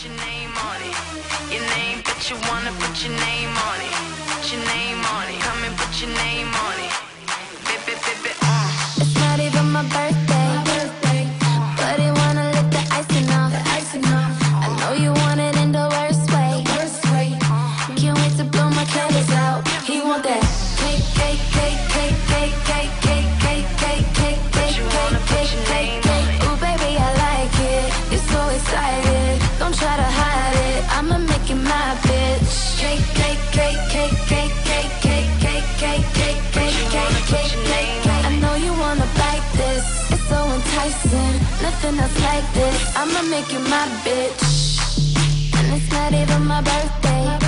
your name on it. Your name, but you wanna put your name on it. Put your name on it. Come and put your name on it. It's not even my birthday, but he wanna lick the icing off. I know you want it in the worst way. Can't wait to blow my candles out. He want that cake, cake, cake, cake, cake, cake, cake, cake, cake, cake, cake, cake, cake, cake, cake. Ooh, baby, I like it. You're so excited. Don't try to hide it. I'ma make you my bitch. Cake, cake, cake, cake, cake, cake, cake, cake, cake, cake, cake, cake, cake, cake. I know you wanna bite this. It's so enticing. Nothing else like this. I'ma make you my bitch. And it's not even my birthday.